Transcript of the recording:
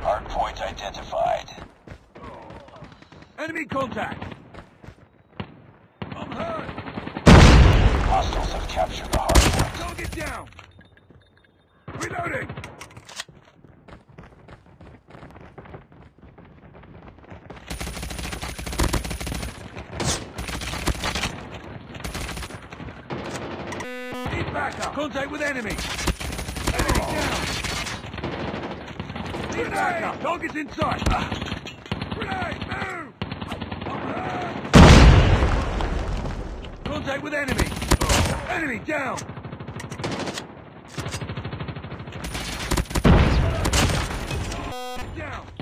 Hardpoint identified. Enemy contact! I'm hurt! Hostiles have captured the hardpoint. Target down! Reloading! Need backup! Contact with enemy! Enemy down! Need backup! Target's in sight! Grenade! Move! I'm hurt! Contact with enemy! Enemy down! Down!